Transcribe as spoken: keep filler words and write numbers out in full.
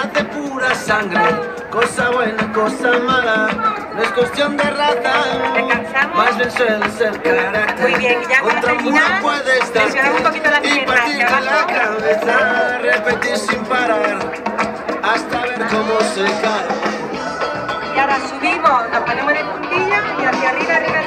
nace pura sangre, cosa buena, cosa mala, no es cuestión de raza, descansamos. Más bien suele ser carácter. Muy bien, ya con Otra el final, puedes dar presionamos un poquito las y piernas partirte hacia la abajo. cabeza, repetir sin parar, hasta ver cómo se cae. Y ahora subimos, nos ponemos de puntilla y hacia arriba, arriba,